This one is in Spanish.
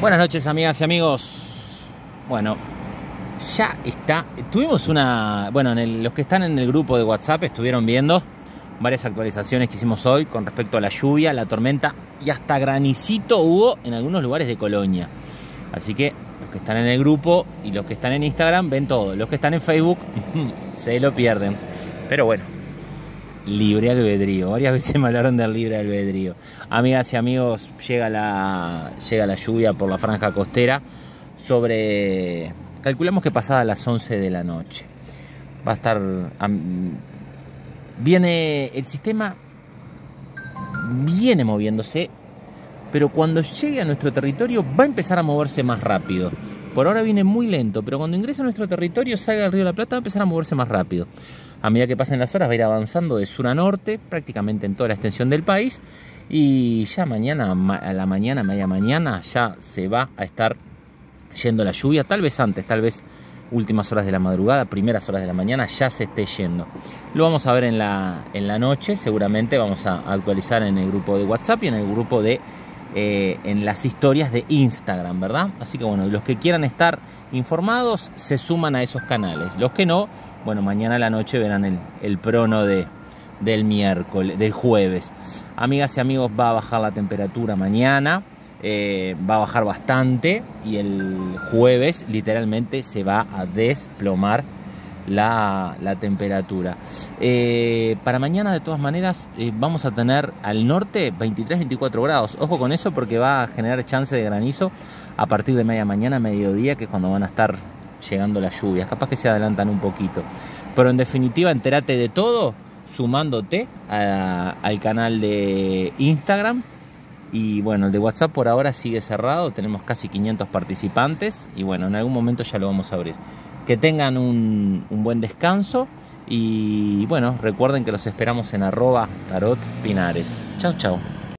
Buenas noches, amigas y amigos. Bueno, ya está. Tuvimos una... Bueno, los que están en el grupo de WhatsApp estuvieron viendo varias actualizaciones que hicimos hoy con respecto a la lluvia, la tormenta y hasta granicito hubo en algunos lugares de Colonia. Así que los que están en el grupo y los que están en Instagram ven todo. Los que están en Facebook se lo pierden. Pero bueno, libre albedrío. Varias veces me hablaron del libre albedrío. Amigas y amigos, llega la lluvia por la franja costera calculamos que pasada las 11 de la noche. Va a estar... el sistema viene moviéndose, pero cuando llegue a nuestro territorio va a empezar a moverse más rápido. Por ahora viene muy lento, pero cuando ingrese a nuestro territorio, salga del Río de la Plata, va a empezar a moverse más rápido. A medida que pasen las horas va a ir avanzando de sur a norte, prácticamente en toda la extensión del país. Y ya mañana, a la mañana, media mañana, ya se va a estar yendo la lluvia. Tal vez antes, tal vez últimas horas de la madrugada, primeras horas de la mañana, ya se esté yendo. Lo vamos a ver en la noche, seguramente vamos a actualizar en el grupo de WhatsApp y en el grupo de... en las historias de Instagram, ¿verdad? Así que bueno, los que quieran estar informados se suman a esos canales. Los que no, bueno, mañana a la noche verán el prono del miércoles, del jueves. Amigas y amigos, va a bajar la temperatura mañana, va a bajar bastante y el jueves literalmente se va a desplomar la temperatura. Para mañana de todas maneras vamos a tener al norte 23-24 grados. Ojo con eso porque va a generar chance de granizo a partir de media mañana, mediodía, que es cuando van a estar llegando las lluvias. Capaz que se adelantan un poquito, pero en definitiva entérate de todo sumándote al canal de Instagram. Y bueno, el de WhatsApp por ahora sigue cerrado, tenemos casi 500 participantes y bueno, en algún momento ya lo vamos a abrir. Que tengan un buen descanso y bueno, recuerden que los esperamos en @tarotpinares. Chau, chau.